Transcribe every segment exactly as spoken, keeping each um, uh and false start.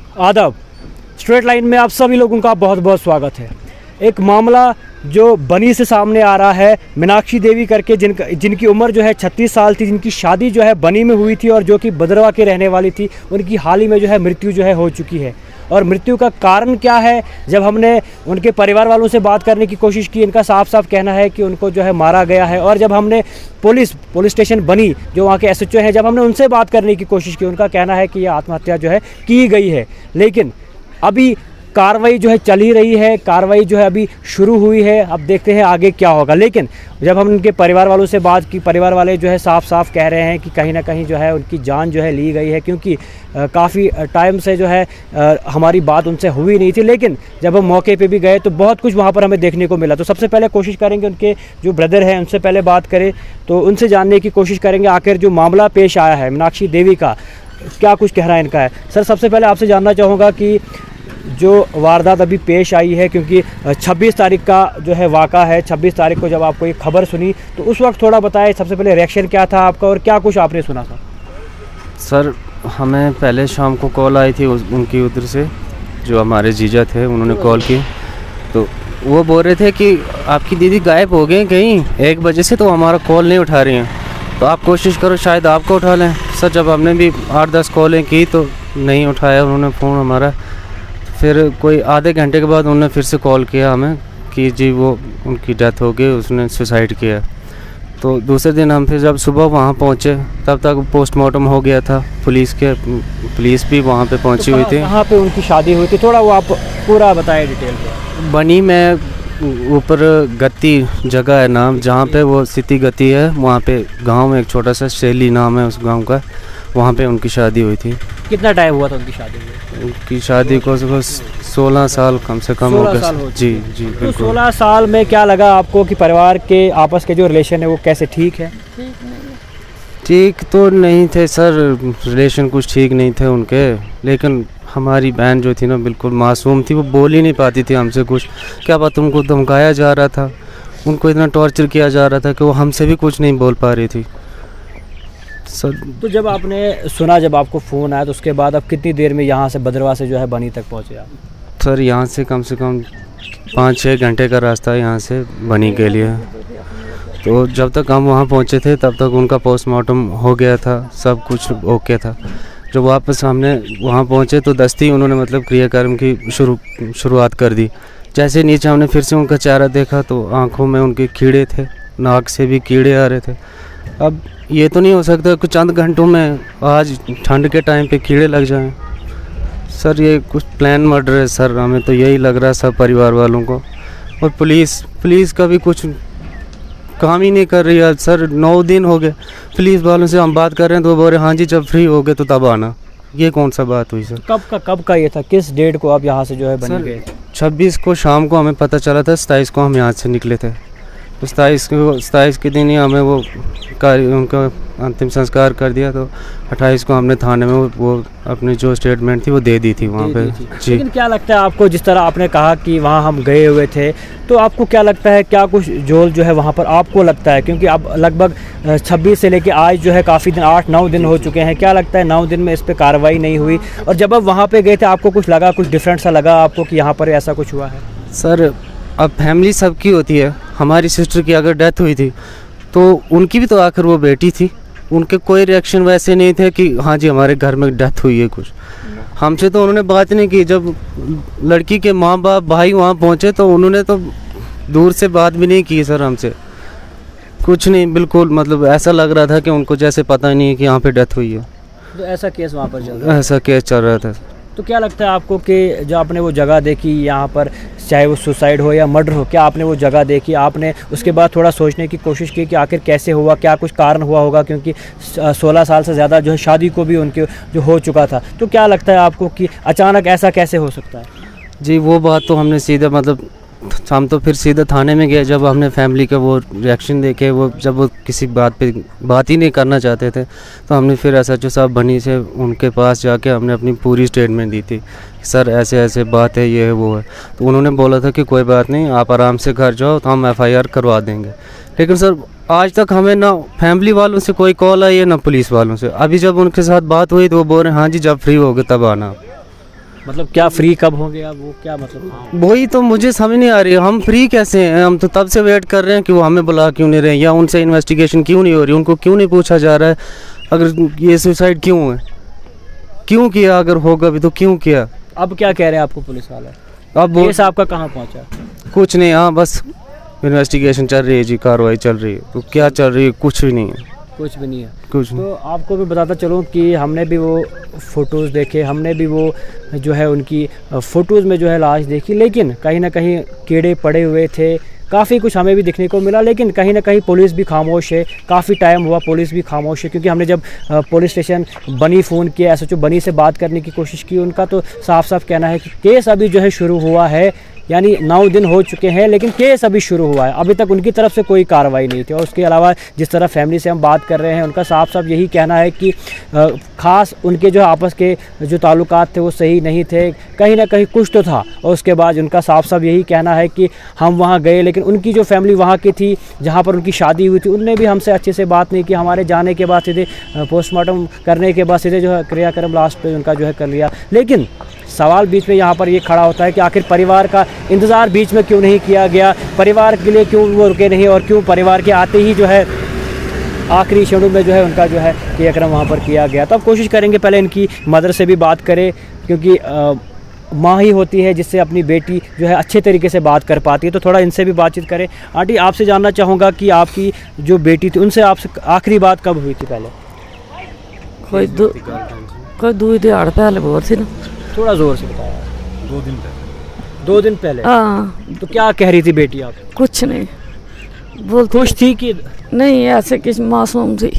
आदाब। Straight line में आप सभी लोगों का बहुत बहुत स्वागत है। एक मामला जो बनी से सामने आ रहा है, मीनाक्षी देवी करके जिनका जिनकी उम्र जो है छत्तीस साल थी, जिनकी शादी जो है बनी में हुई थी और जो कि भद्रवा की रहने वाली थी, उनकी हाल ही में जो है मृत्यु जो है हो चुकी है। और मृत्यु का कारण क्या है, जब हमने उनके परिवार वालों से बात करने की कोशिश की, इनका साफ साफ कहना है कि उनको जो है मारा गया है। और जब हमने पुलिस पुलिस स्टेशन बनी, जो वहाँ के एस एच ओ हैं, जब हमने उनसे बात करने की कोशिश की, उनका कहना है कि यह आत्महत्या जो है की गई है। लेकिन अभी कार्रवाई जो है चल ही रही है, कार्रवाई जो है अभी शुरू हुई है। अब देखते हैं आगे क्या होगा। लेकिन जब हम उनके परिवार वालों से बात की, परिवार वाले जो है साफ साफ कह रहे हैं कि कहीं ना कहीं जो है उनकी जान जो है ली गई है, क्योंकि काफ़ी टाइम से जो है आ, हमारी बात उनसे हुई नहीं थी। लेकिन जब हम मौके पे भी गए तो बहुत कुछ वहाँ पर हमें देखने को मिला। तो सबसे पहले कोशिश करेंगे उनके जो ब्रदर हैं उनसे पहले बात करें, तो उनसे जानने की कोशिश करेंगे आखिर जो मामला पेश आया है मीनाक्षी देवी का, क्या कुछ कहना है इनका है। सर, सबसे पहले आपसे जानना चाहूँगा कि जो वारदात अभी पेश आई है, क्योंकि छब्बीस तारीख का जो है वाक़ा है, छब्बीस तारीख को जब आपको ये खबर सुनी तो उस वक्त थोड़ा बताएं, सबसे पहले रिएक्शन क्या था आपका और क्या कुछ आपने सुना था। सर, हमें पहले शाम को कॉल आई थी उनकी उधर से, जो हमारे जीजा थे, उन्होंने कॉल की तो वो बोल रहे थे कि आपकी दीदी गायब हो गई कहीं एक बजे से, तो हमारा कॉल नहीं उठा रही हैं, तो आप कोशिश करो शायद आपको उठा लें। सर, जब हमने भी आठ दस कॉलें की तो नहीं उठाया उन्होंने फ़ोन हमारा। फिर कोई आधे घंटे के बाद उन्होंने फिर से कॉल किया हमें कि जी वो उनकी डेथ हो गई, उसने सुसाइड किया। तो दूसरे दिन हम फिर जब सुबह वहाँ पहुँचे तब तक पोस्टमार्टम हो गया था। पुलिस के पुलिस भी वहाँ पे पहुँची हुई थी। कहाँ पे उनकी शादी हुई थी, थोड़ा वो आप पूरा बताएं डिटेल में। बनी में ऊपर गति जगह है नाम, जहाँ पे वो सिटी गति है, वहाँ पे गांव में एक छोटा सा शैली नाम है उस गांव का, वहाँ पे उनकी शादी हुई थी। कितना टाइम हुआ था उनकी शादी में? उनकी शादी को सोलह साल कम से कम हो गए। जी जी बिल्कुल। तो सोलह साल में क्या लगा आपको कि परिवार के आपस के जो रिलेशन है वो कैसे ठीक है? ठीक तो नहीं थे सर, रिलेशन कुछ ठीक नहीं थे उनके। लेकिन हमारी बहन जो थी ना बिल्कुल मासूम थी, वो बोल ही नहीं पाती थी हमसे कुछ। क्या बात, उनको धमकाया जा रहा था, उनको इतना टॉर्चर किया जा रहा था कि वो हमसे भी कुछ नहीं बोल पा रही थी सर। तो जब आपने सुना, जब आपको फ़ोन आया, तो उसके बाद अब कितनी देर में यहाँ से भद्रवा से जो है बनी तक पहुँचे आप? सर, यहाँ से कम से कम पाँच छः घंटे का रास्ता है यहाँ से बनी के लिए। तो जब तक हम वहाँ पहुँचे थे तब तक उनका पोस्टमार्टम हो गया था, सब कुछ ओके था। जब वापस हमने वहाँ पहुँचे तो दस्ती उन्होंने मतलब क्रियाक्रम की शुरू शुरुआत कर दी। जैसे नीचे हमने फिर से उनका चेहरा देखा तो आँखों में उनके कीड़े थे, नाक से भी कीड़े आ रहे थे। अब ये तो नहीं हो सकता कुछ चंद घंटों में, आज ठंड के टाइम पे कीड़े लग जाएं। सर, ये कुछ प्लान मर्डर है सर, हमें तो यही लग रहा है सब परिवार वालों को। और पुलिस पुलिस का भी कुछ काम ही नहीं कर रही है सर। नौ दिन हो गए पुलिस वालों से हम बात कर रहे हैं तो वो बोल रहे हाँ जी जब फ्री हो गए तो तब आना। ये कौन सा बात हुई सर? कब का कब का ये था, किस डेट को आप यहाँ से जो है बन गए? छब्बीस को शाम को हमें पता चला था, सताईस को हम यहाँ से निकले थे। सताईस को सताईस के दिन ही हमें वो कार्य उनका अंतिम संस्कार कर दिया। तो अट्ठाईस को हमने थाने में वो, वो अपनी जो स्टेटमेंट थी वो दे दी थी वहाँ पे। जी। लेकिन क्या लगता है आपको, जिस तरह आपने कहा कि वहाँ हम गए हुए थे, तो आपको क्या लगता है, क्या कुछ जोल जो है वहाँ पर आपको लगता है? क्योंकि अब लगभग छब्बीस से लेके आज जो है काफ़ी दिन, आठ नौ दिन हो चुके हैं। क्या लगता है नौ दिन में इस पर कार्रवाई नहीं हुई? और जब आप वहाँ पर गए थे आपको कुछ लगा, कुछ डिफरेंट सा लगा आपको कि यहाँ पर ऐसा कुछ हुआ है? सर, अब फैमिली सबकी होती है। हमारी सिस्टर की अगर डेथ हुई थी तो उनकी भी तो आखिर वो बेटी थी, उनके कोई रिएक्शन वैसे नहीं थे कि हाँ जी हमारे घर में डेथ हुई है कुछ। हमसे तो उन्होंने बात नहीं की। जब लड़की के माँ बाप भाई वहाँ पहुँचे तो उन्होंने तो दूर से बात भी नहीं की सर हमसे, कुछ नहीं। बिल्कुल मतलब ऐसा लग रहा था कि उनको जैसे पता ही नहीं कि यहाँ पे डेथ हुई है। तो ऐसा केस वहाँ पर चल रहा है? ऐसा केस चल रहा था। तो क्या लगता है आपको कि जो आपने वो जगह देखी यहाँ पर, चाहे वो सुसाइड हो या मर्डर हो, क्या आपने वो जगह देखी, आपने उसके बाद थोड़ा सोचने की कोशिश की कि आखिर कैसे हुआ, क्या कुछ कारण हुआ होगा? क्योंकि सोलह साल से ज़्यादा जो है शादी को भी उनके जो हो चुका था, तो क्या लगता है आपको कि अचानक ऐसा कैसे हो सकता है? जी, वो बात तो हमने सीधा मतलब हम तो फिर सीधा थाने में गए। जब हमने फैमिली का वो रिएक्शन देखे, वो जब वो किसी बात पे बात ही नहीं करना चाहते थे, तो हमने फिर एस एच ओ साहब बनी से उनके पास जाके हमने अपनी पूरी स्टेटमेंट दी थी। सर ऐसे ऐसे बात है, ये है वो है। तो उन्होंने बोला था कि कोई बात नहीं, आप आराम से घर जाओ तो हम एफ आई आर करवा देंगे। लेकिन सर आज तक हमें ना फैमिली वालों से कोई कॉल आई है ना पुलिस वालों से। अभी जब उनके साथ बात हुई तो वो बोल रहे हैं हाँ जी जब फ्री हो गए तब आना। मतलब क्या फ्री कब होंगे अब, वो क्या मतलब? वही तो मुझे समझ नहीं आ रही, हम फ्री कैसे हैं? हम तो तब से वेट कर रहे हैं कि वो हमें बुला क्यों नहीं रहे, या उनसे इन्वेस्टिगेशन क्यों नहीं हो रही, उनको क्यों नहीं पूछा जा रहा है अगर ये सुसाइड क्यों है, क्यों किया, अगर होगा भी तो क्यों किया। अब क्या कह रहे हैं आपको पुलिस वाले? अब वो केस आपका कहाँ पहुँचा? कुछ नहीं, हाँ बस इन्वेस्टिगेशन चल रही है जी, कार्रवाई चल रही है। तो क्या चल रही है? कुछ भी नहीं है, कुछ भी नहीं है कुछ नहीं। तो आपको भी बताता चलूँ कि हमने भी वो फ़ोटोज़ देखे, हमने भी वो जो है उनकी फ़ोटोज़ में जो है लाश देखी, लेकिन कहीं ना कहीं कीड़े पड़े हुए थे, काफ़ी कुछ हमें भी दिखने को मिला, लेकिन कहीं ना कहीं पुलिस भी खामोश है। काफ़ी टाइम हुआ पुलिस भी खामोश है, क्योंकि हमने जब पुलिस स्टेशन बनी फ़ोन किया, एस एच ओ बनी से बात करने की कोशिश की, उनका तो साफ साफ कहना है कि केस अभी जो है शुरू हुआ है, यानी नौ दिन हो चुके हैं लेकिन केस अभी शुरू हुआ है, अभी तक उनकी तरफ से कोई कार्रवाई नहीं थी। और उसके अलावा जिस तरह फैमिली से हम बात कर रहे हैं, उनका साफ साफ यही कहना है कि ख़ास उनके जो आपस के जो ताल्लुकात थे वो सही नहीं थे, कहीं ना कहीं कुछ तो था। और उसके बाद उनका साफ साफ यही कहना है कि हम वहाँ गए, लेकिन उनकी जो फैमिली वहाँ की थी जहाँ पर उनकी शादी हुई थी, उनने भी हमसे अच्छे से बात नहीं की। हमारे जाने के बाद सीधे पोस्टमार्टम करने के बाद सीधे जो है क्रियाक्रम लास्ट पे उनका जो है कर लिया। लेकिन सवाल बीच में यहाँ पर ये खड़ा होता है कि आखिर परिवार का इंतज़ार बीच में क्यों नहीं किया गया, परिवार के लिए क्यों वो रुके नहीं, और क्यों परिवार के आते ही जो है आखिरी क्षणों में जो है उनका जो है क्रियाक्रम वहाँ पर किया गया। तो अब कोशिश करेंगे पहले इनकी मदर से भी बात करें, क्योंकि आ, माँ ही होती है जिससे अपनी बेटी जो है अच्छे तरीके से बात कर पाती है। तो थोड़ा इनसे भी बातचीत करें। आंटी, आपसे जानना चाहूँगा कि आपकी जो बेटी थी उनसे आपसे आखिरी बात कब हुई थी? पहले कोई दो कोई दो दिहाड़ पहले बहुत थी ना। थोड़ा ज़ोर से बताया। दो दिन पहले। दो दिन पहले? हाँ। तो क्या कह रही थी बेटी आप? कुछ नहीं बोल, खुश थी कि नहीं? ऐसे किस मासूम थी,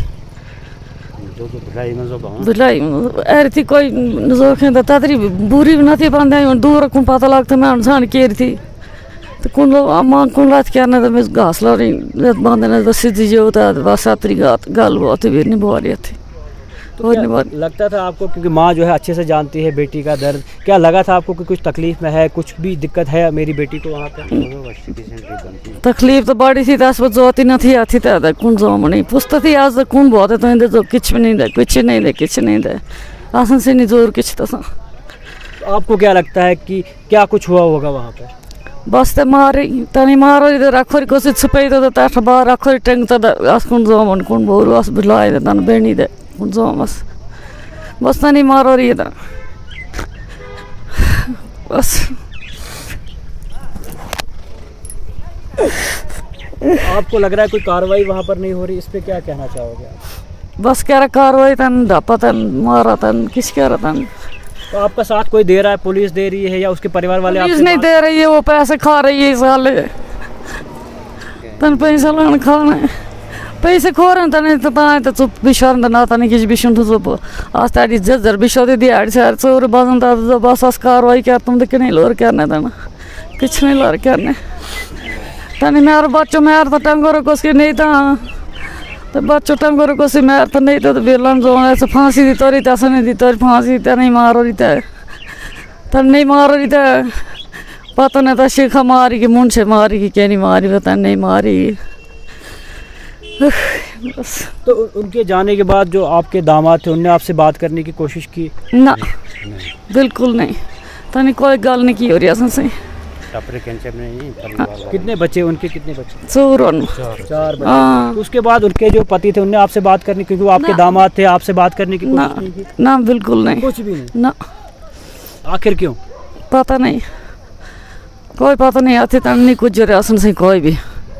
बुलाई अरे थी कोई नजोख तरी बुरी भी नहीं पाते दूर को पता लगता मैं इंसान केर थी तो कुन मां कुन रात क्या तो मैं घास ला रही बांधने तो सीधी जो होता बस अतरी गल बहुत भी नहीं बोल रही थी। तो लगता था आपको, क्योंकि माँ जो है अच्छे से जानती है बेटी का दर्द, क्या लगा था आपको कि कुछ तकलीफ में है, कुछ भी दिक्कत है मेरी बेटी को वहाँ पे? तकलीफ तो बड़ी थी, दस बजे जोती न थी आती था कौन जो नहीं पूछता थी आज तक कौन बहुत है तो इंदे जो किच भी नहीं दे, कुछ नहीं दे, किच नहीं दे आसन से नहीं जोर किच तो। आपको क्या लगता है कि क्या कुछ हुआ होगा वहाँ पे? बस ते मारी तनी मारो इधर रखोरी कोसी छुपाई तो ताठ बाहर रखोरी टंग तो आस कौन जो मन कौन बोरू आस बुलाए तन बेनी दे जो बस बस तनी मारो रही इधर बस। आपको लग रहा है कोई कार्रवाई वहाँ पर नहीं हो रही, इस पे क्या कहना चाहोगे आप? बस कह रहा कार्रवाई तन ढापा तन मारा तन किस कह रहा तन। तो आपका साथ कोई दे रहा है, पुलिस दे रही है या उसके परिवार वाले? पुलिस नहीं दे रही है, वो पैसे खा रही है साले तन पैसा लाने खाना है पैसे खो रहे तने तो ता तो चुप बिशर ना तने किस बिशन तो चुप आज ताड़ी जजर बिशर दी आड़ से चोर बाजन ता तो बस अस कार्रवाई कर तुम देख नहीं लोर करने देना कुछ नहीं लोर करने तने मेरे बच्चों मेरे तो टंगोर को के नहीं था तो बच्चों टंगोर को से मेरे तो नहीं तो बेलन जो ऐसे फांसी दी तोरी तस नहीं दी तोरी फांसी त नहीं मारो रही था तन नहीं मारो रही था पता नहीं था शिखा मारी कि मुंह से मारी कि क्या नहीं मारी पता नहीं मारी बस। तो उनके जाने के बाद जो आपके दामाद थे उनने आपसे बात करने की कोशिश की? ना बिल्कुल नहीं, तनी कोई गल नहीं की हो रही से। कितने बच्चे उनके, कितने बच्चे? चौरन चार बच्चे। तो उसके बाद उनके जो पति थे उनने आपसे बात करने, क्योंकि वो आपके दामाद थे, आपसे बात करने की कोशिश नहीं की? ना बिल्कुल नहीं, कुछ भी नहीं ना। आखिर क्यों पता नहीं, कोई पता नहीं आते तन नहीं कुछ जो से कोई भी।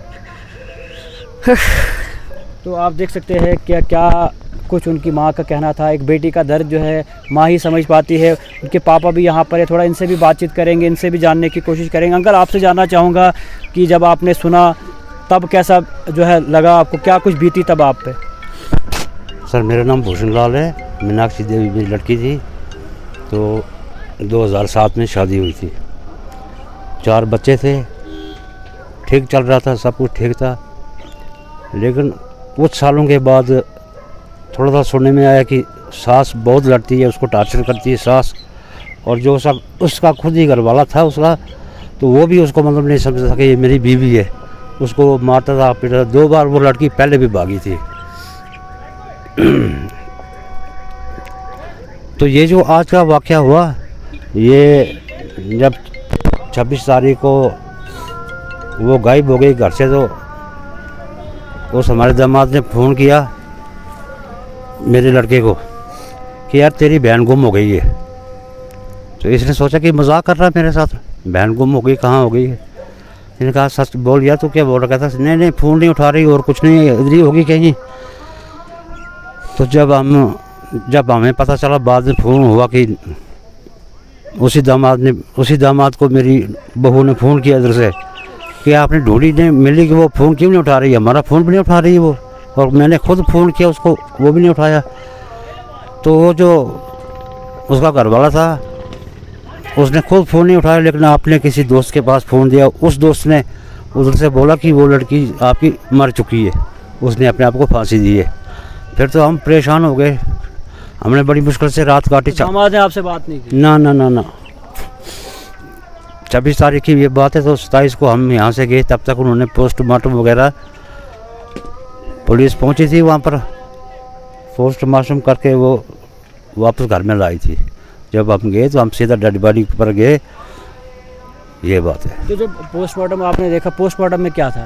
तो आप देख सकते हैं क्या क्या कुछ उनकी माँ का कहना था। एक बेटी का दर्द जो है माँ ही समझ पाती है। उनके पापा भी यहाँ पर है, थोड़ा इनसे भी बातचीत करेंगे, इनसे भी जानने की कोशिश करेंगे। अंकल, आपसे जानना चाहूँगा कि जब आपने सुना तब कैसा जो है लगा आपको, क्या कुछ बीती तब आप पे? सर, मेरा नाम भूषण लाल है, मीनाक्षी देवी मेरी लड़की थी। तो दो हज़ार सात में शादी हुई थी, चार बच्चे थे, ठीक चल रहा था, सब कुछ ठीक था। लेकिन कुछ सालों के बाद थोड़ा सा सुनने में आया कि सास बहुत लड़ती है, उसको टार्चर करती है सास, और जो सब उसका खुद ही घर वाला था उसका, तो वो भी उसको मतलब नहीं समझ सके ये मेरी बीवी है, उसको मारता था पीटता था। दो बार वो लड़की पहले भी भागी थी। तो ये जो आज का वाक़या हुआ, ये जब छब्बीस तारीख को वो गायब हो गई घर से, तो उस हमारे दामाद ने फ़ोन किया मेरे लड़के को कि यार तेरी बहन गुम हो गई है। तो इसने सोचा कि मजाक कर रहा है मेरे साथ, बहन गुम हो गई, कहाँ हो गई है। इसने कहा सच बोल यार, तो क्या बोल रहा था? नहीं नहीं फ़ोन नहीं उठा रही और कुछ नहीं, इधर ही होगी कहीं। तो जब हम जब हमें पता चला बाद में फ़ोन हुआ कि उसी दामाद ने उसी दामाद को मेरी बहू ने फ़ोन किया इधर से कि आपने ढूंढी नहीं मिली कि वो फ़ोन क्यों नहीं उठा रही है, हमारा फ़ोन भी नहीं उठा रही है वो, और मैंने खुद फ़ोन किया उसको, वो भी नहीं उठाया। तो वो जो उसका घरवाला था उसने खुद फ़ोन नहीं उठाया, लेकिन आपने किसी दोस्त के पास फ़ोन दिया, उस दोस्त ने उधर से बोला कि वो लड़की आपकी मर चुकी है, उसने अपने आप को फांसी दी है। फिर तो हम परेशान हो गए, हमने बड़ी मुश्किल से रात काटी। दामाद ने आपसे बात नहीं की? ना ना ना ना छब्बीस तारीख की ये बात है, तो सत्ताईस को हम यहाँ से गए, तब तक उन्होंने पोस्टमार्टम वगैरह, पुलिस पहुँची थी वहाँ पर, पोस्टमार्टम करके वो वापस घर में लाई थी। जब हम गए तो हम सीधा डेड बॉडी पर गए, ये बात है। तो जब पोस्टमार्टम आपने देखा, पोस्टमार्टम में क्या था?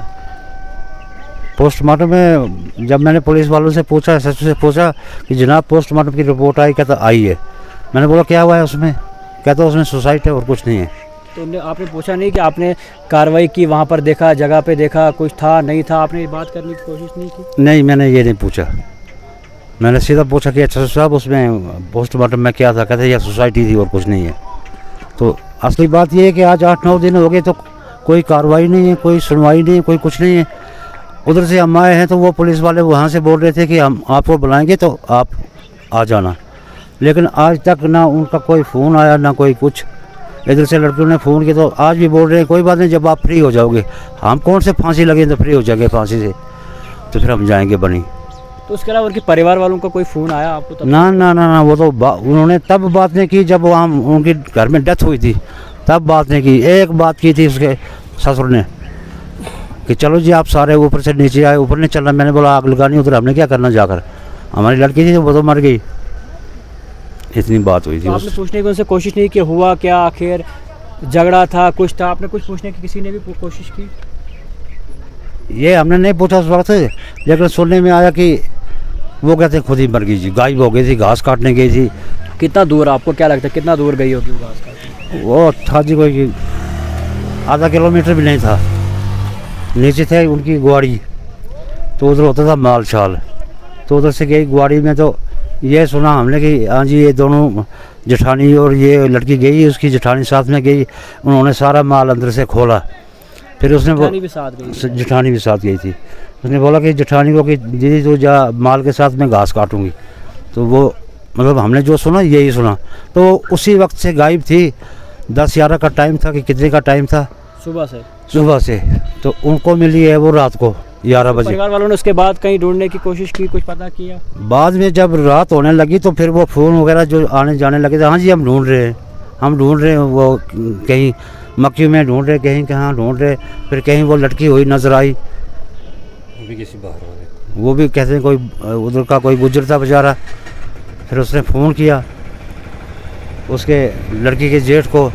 पोस्टमार्टम में जब मैंने पुलिस वालों से पूछा, एस एस पी से पूछा कि जनाब पोस्टमार्टम की रिपोर्ट आई, कहता आई है। मैंने बोला क्या हुआ है उसमें? कहता उसमें सुसाइड है और कुछ नहीं है। तो उन्हें आपने पूछा नहीं कि आपने कार्रवाई की, वहाँ पर देखा, जगह पे देखा, कुछ था नहीं था, आपने बात करने की कोशिश नहीं की? नहीं, मैंने ये नहीं पूछा। मैंने सीधा पूछा कि अच्छा साहब उसमें पोस्टमार्टम में क्या था? कहते यह सोसाइटी थी और कुछ नहीं है। तो असली बात यह है कि आज आठ नौ दिन हो गए तो कोई कार्रवाई नहीं है, कोई सुनवाई नहीं है, कोई कुछ नहीं है। उधर से हम आए हैं तो वो पुलिस वाले वहाँ से बोल रहे थे कि हम आपको बुलाएंगे तो आप आ जाना, लेकिन आज तक ना उनका कोई फ़ोन आया ना कोई कुछ। इधर से लड़कियों ने फ़ोन किया तो आज भी बोल रहे हैं कोई बात नहीं, जब आप फ्री हो जाओगे। हम कौन से फांसी लगे तो फ्री हो जाएंगे फांसी से, तो फिर हम जाएंगे बनी। तो उसके अलावा उनके परिवार वालों का कोई फ़ोन आया आपको तब? ना ना ना ना वो तो उन्होंने तब बात नहीं की जब वहाँ उनकी घर में डेथ हुई थी, तब बात नहीं की। एक बात की थी उसके ससुर ने कि चलो जी आप सारे ऊपर से नीचे आए, ऊपर नहीं चलना। मैंने बोला आग लगानी उधर, हमने क्या करना जाकर, हमारी लड़की थी वो तो मर गई। इतनी बात हुई थी। तो आपने पूछने की उनसे कोशिश नहीं की हुआ क्या, आखिर झगड़ा था, कुछ था? आपने कुछ पूछने की किसी ने भी कोशिश की? ये हमने नहीं पूछा उस वक्त, लेकिन सुनने में आया कि वो कहते खुद ही मर गई जी, गायब हो गई थी, घास काटने गई थी। कितना दूर, आपको क्या लगता है कितना दूर गई होगी वो घास काटने? वो था जी कोई आधा किलोमीटर भी नहीं था। नीचे थे उनकी ग्वाड़ी, तो उधर होता था माल शाल, तो उधर से गई ग्वाड़ी में। तो ये सुना हमने कि हाँ जी ये दोनों जेठानी और ये लड़की गई, उसकी जेठानी साथ में गई, उन्होंने सारा माल अंदर से खोला। फिर उसने जेठानी भी साथ गई? जेठानी भी साथ गई थी। उसने बोला कि जेठानी को कि दीदी तो जा माल के साथ मैं घास काटूंगी। तो वो मतलब हमने जो सुना यही सुना। तो उसी वक्त से गायब थी। दस ग्यारह का टाइम था कि कितने का टाइम था? सुबह से। सुबह से। तो उनको मिली है वो रात को ग्यारह बजे। परिवार वालों ने उसके बाद कहीं ढूंढने की कोशिश की, कुछ पता किया? बाद में जब रात होने लगी तो फिर वो फ़ोन वगैरह जो आने जाने लगे थे, हाँ जी हम ढूंढ रहे हैं, हम ढूंढ रहे हैं, वो कहीं मक्की में ढूंढ रहे, कहीं कहाँ ढूंढ रहे। फिर कहीं वो लड़की हुई नजर आई, वो भी किसी बाहर वाले, वो भी कहते हैं कोई उधर का कोई गुजर था बेचारा। फिर उसने फ़ोन किया उसके लड़की के जेठ को,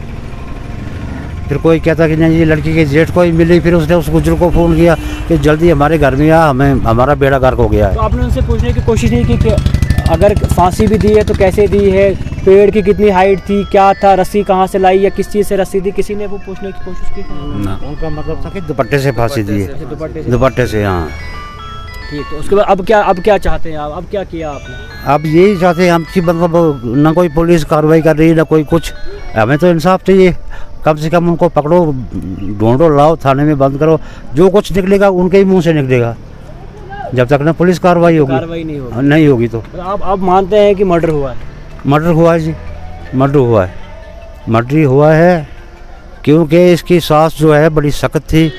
फिर कोई कहता कि नहीं ये लड़की के जेठ को ही मिली। फिर उसने उस गुजर को फ़ोन किया कि जल्दी हमारे घर में आ, हमें हमारा बेड़ा गर्क हो गया है। तो आपने उनसे पूछने की कोशिश नहीं की कि अगर फांसी भी दी है तो कैसे दी है, पेड़ की कितनी हाइट थी, क्या था, रस्सी कहाँ से लाई या किस चीज़ से रस्सी दी? किसी ने वो पूछने की कोशिश की? ना, उनका मतलब था कि दुपट्टे से फांसी दी है। दुपट्टे से? दुपट्टे से, हाँ। ठीक, तो उसके बाद अब क्या अब क्या चाहते हैं आप? अब क्या किया आपने? अब यही चाहते हैं हम कि मतलब ना कोई पुलिस कार्रवाई कर रही है ना कोई कुछ, हमें तो इंसाफ चाहिए। कम से कम उनको पकड़ो, ढूंढो, लाओ, थाने में बंद करो, जो कुछ निकलेगा उनके ही मुंह से निकलेगा। जब तक ना पुलिस कार्रवाई होगी कार्रवाई नहीं होगी नहीं होगी तो आप आप मानते हैं कि मर्डर हुआ है? मर्डर हुआ है जी, मर्डर हुआ है, मर्डर ही हुआ है। क्योंकि इसकी सास जो है बड़ी सख्त थी,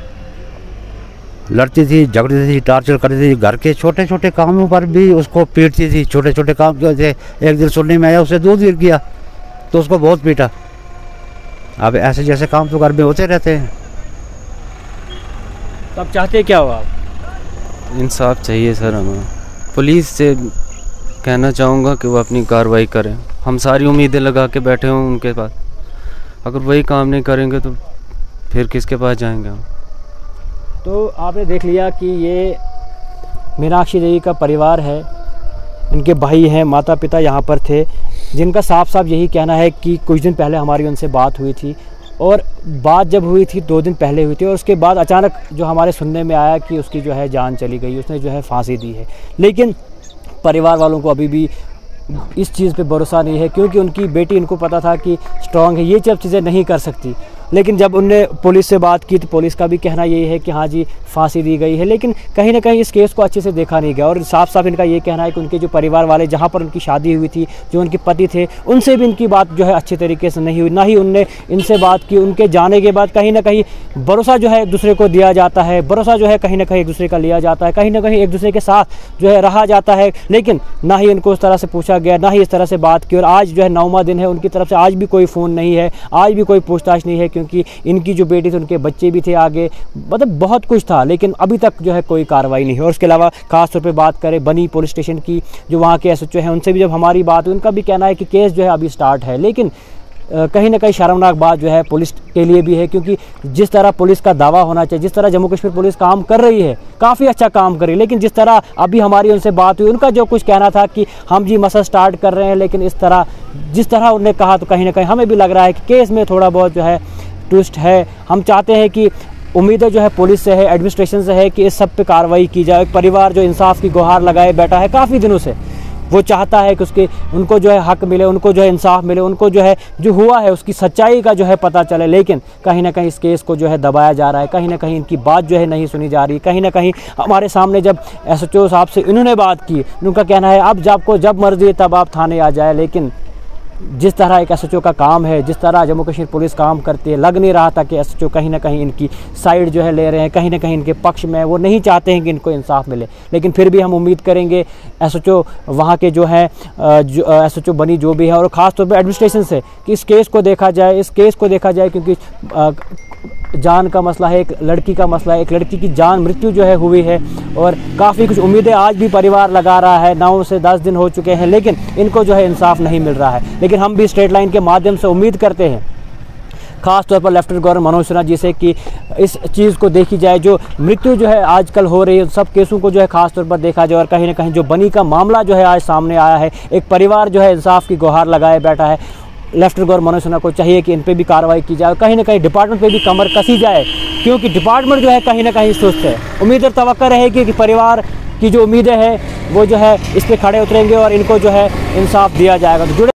लड़ती थी, झगड़ती थी, टार्चर करती थी, घर के छोटे छोटे कामों पर भी उसको पीटती थी। छोटे छोटे काम जो थे, एक दिन सुनने में आया उसे दूध गिर गया तो उसको बहुत पीटा। अब ऐसे जैसे काम तो घर में होते रहते हैं। तो अब चाहते क्या हो आप? इंसाफ चाहिए सर हमें। पुलिस से कहना चाहूँगा कि वो अपनी कार्रवाई करें। हम सारी उम्मीदें लगा के बैठे हों उनके पास, अगर वही काम नहीं करेंगे तो फिर किसके पास जाएंगे हम। तो आपने देख लिया कि ये मीनाक्षी देवी का परिवार है, इनके भाई हैं, माता पिता यहाँ पर थे, जिनका साफ साफ यही कहना है कि कुछ दिन पहले हमारी उनसे बात हुई थी, और बात जब हुई थी दो दिन पहले हुई थी, और उसके बाद अचानक जो हमारे सुनने में आया कि उसकी जो है जान चली गई, उसने जो है फांसी दी है। लेकिन परिवार वालों को अभी भी इस चीज़ पे भरोसा नहीं है, क्योंकि उनकी बेटी, इनको पता था कि स्ट्रांग है, ये सब चीज़ें नहीं कर सकती। लेकिन जब उनने पुलिस से बात की तो पुलिस का भी कहना यही है कि हाँ जी फांसी दी गई है, लेकिन कहीं ना कहीं इस केस को अच्छे से देखा नहीं गया। और साफ साफ इनका ये कहना है कि उनके जो परिवार वाले, जहाँ पर उनकी शादी हुई थी, जो उनके पति थे, उनसे भी इनकी बात जो है अच्छे तरीके से नहीं हुई, ना ही उनने इनसे बात की। उनके जाने के बाद कहीं ना कहीं भरोसा जो है एक दूसरे को दिया जाता है, भरोसा जो है कहीं ना कहीं एक दूसरे का लिया जाता है, कहीं ना कहीं एक दूसरे के साथ जो है रहा जाता है, लेकिन ना ही इनको उस तरह से पूछा गया, ना ही इस तरह से बात की। और आज जो है नौवां दिन है, उनकी तरफ से आज भी कोई फ़ोन नहीं है, आज भी कोई पूछताछ नहीं है, क्योंकि इनकी जो बेटी थी, उनके बच्चे भी थे आगे, मतलब बहुत कुछ था, लेकिन अभी तक जो है कोई कार्रवाई नहीं है। और उसके अलावा खास तौर पे बात करें बनी पुलिस स्टेशन की, जो वहाँ के एसएचओ हैं, उनसे भी जब हमारी बात हुई, उनका भी कहना है कि केस जो है अभी स्टार्ट है, लेकिन कहीं ना कहीं शर्मनाक बात जो है पुलिस के लिए भी है, क्योंकि जिस तरह पुलिस का दावा होना चाहिए, जिस तरह जम्मू कश्मीर पुलिस काम कर रही है, काफ़ी अच्छा काम कर रही है, लेकिन जिस तरह अभी हमारी उनसे बात हुई, उनका जो कुछ कहना था कि हम जी मसला स्टार्ट कर रहे हैं, लेकिन इस तरह जिस तरह उन्होंने कहा, तो कहीं ना कहीं हमें भी लग रहा है कि केस में थोड़ा बहुत जो है ट्विस्ट है। हम चाहते हैं कि उम्मीदें जो है पुलिस से है, एडमिनिस्ट्रेशन से है कि इस सब पे कार्रवाई की जाए। एक परिवार जो इंसाफ की गुहार लगाए बैठा है काफ़ी दिनों से, वो चाहता है कि उसके उनको जो है हक मिले, उनको जो है इंसाफ मिले, उनको जो है जो हुआ है उसकी सच्चाई का जो है पता चले। लेकिन कहीं ना कहीं इस केस को जो है दबाया जा रहा है, कहीं ना कहीं इनकी बात जो है नहीं सुनी जा रही। कहीं ना कहीं हमारे सामने जब एसएचओ साहब से इन्होंने बात की, उनका कहना है अब आपको जब मर्जी तब आप थाने आ जाए, लेकिन जिस तरह एक एसएचओ का काम है, जिस तरह जम्मू कश्मीर पुलिस काम करती है, लग नहीं रहा था कि एसएचओ कहीं ना कहीं इनकी साइड जो है ले रहे हैं, कहीं ना कहीं इनके पक्ष में, वो नहीं चाहते हैं कि इनको इंसाफ मिले। लेकिन फिर भी हम उम्मीद करेंगे एसएचओ वहाँ के जो है जो एसएचओ बनी जो भी है, और ख़ास तौर पे एडमिनिस्ट्रेशन से, कि इस केस को देखा जाए, इस केस को देखा जाए, क्योंकि जान का मसला है, एक लड़की का मसला है, एक लड़की की जान मृत्यु जो है हुई है, और काफ़ी कुछ उम्मीदें आज भी परिवार लगा रहा है। नौ से दस दिन हो चुके हैं, लेकिन इनको जो है इंसाफ नहीं मिल रहा है। लेकिन हम भी स्ट्रेट लाइन के माध्यम से उम्मीद करते हैं, खास तौर पर लेफ्टिनेंट गवर्नर मनोज सिन्हा जी से, कि इस चीज़ को देखी जाए, जो मृत्यु जो है आजकल हो रही है, सब केसों को जो है खास तौर पर देखा जाए। और कहीं ना कहीं जो बनी का मामला जो है आज सामने आया है, एक परिवार जो है इंसाफ की गुहार लगाए बैठा है। लेफ्टिनेंट गवर्नर मनोज सिन्हा को चाहिए कि इन पे भी कार्रवाई की जाए, कहीं ना कहीं डिपार्टमेंट पे भी कमर कसी जाए, क्योंकि डिपार्टमेंट जो है कहीं ना कहीं सुस्त है। उम्मीद और तवक्को रहेगी कि परिवार की जो उम्मीदें हैं वो जो है इस पे खड़े उतरेंगे और इनको जो है इंसाफ दिया जाएगा। तो जुड़े